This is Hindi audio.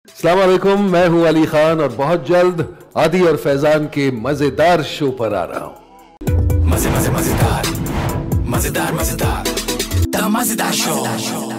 अस्सलाम वालेकुम, मैं हूं अली खान और बहुत जल्द आदि और फैजान के मजेदार शो पर आ रहा हूं। मजेदार मजेदार मजेदार मजेदार शो।